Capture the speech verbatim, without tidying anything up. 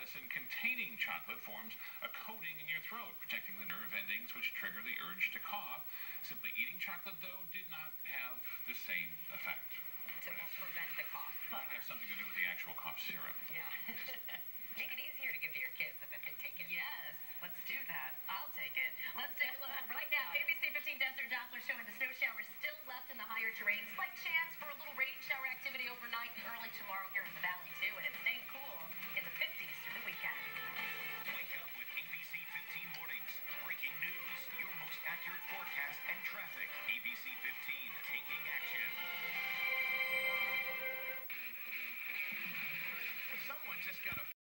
medicine containing chocolate forms a coating in your throat, protecting the nerve endings which trigger the urge to cough. Simply eating chocolate, though, did not have the same effect. It will prevent the cough. It might have something to do with the actual cough syrup.